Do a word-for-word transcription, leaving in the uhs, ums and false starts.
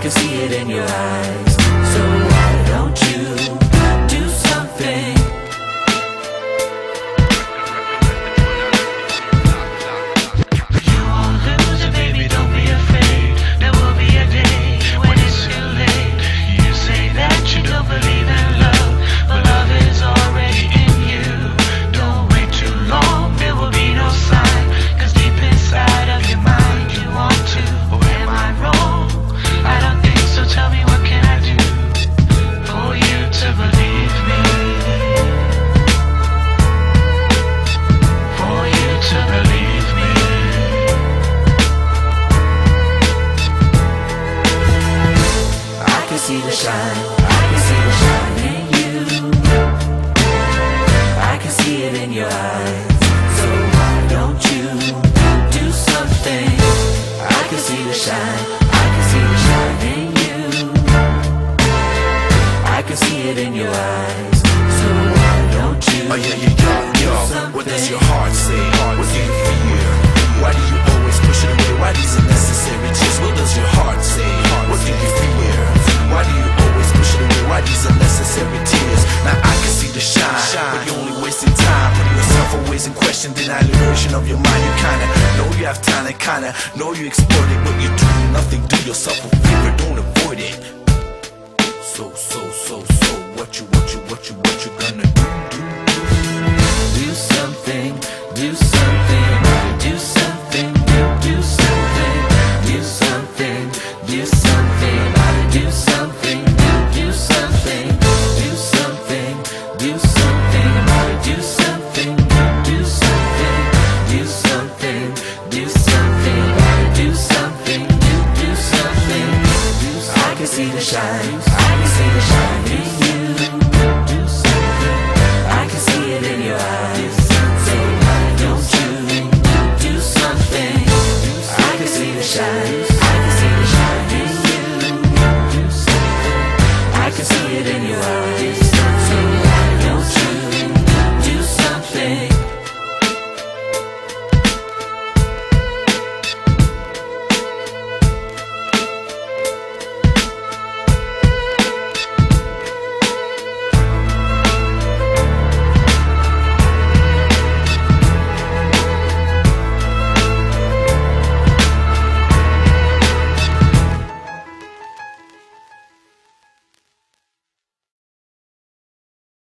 can see it in your eyes. So why don't you do something? You won't lose it, baby, don't be afraid. There will be a day when it's too late. You say that you don't believe in love, but love is already in you. Don't wait too long, there will be no sign, cause deep inside of your mind you want to. Or am I wrong? I don't think so, tell me what can I do for you to believe me? For you to believe me. I can see the shine, I can see the shine in you. I can see it in your eyes. So why don't you do something? I can see the shine, I can see the shine in you. I can see it in your eyes. So why don't you Oh yeah, yeah, yeah, yeah. What does your heart say? What do you fear? Why do you always push it away? Why these unnecessary tears? What does your heart say? What do you fear? Why do you always push it away? Why these unnecessary tears? Now I can see the shine, but you're only wasting time, putting yourself always in question, denying the version of your mind. You kinda know you have talent, kinda know you exploit it, but you do nothing. Do yourself a favor, don't avoid it. So, so, so, so, what you, what you, what you, what you gonna do? do something, do something, do something, do, do something, do something, do something, do something, do, do something, do something, do something, do something, do something, do something, do something, do something, do, do something. I can see the shine.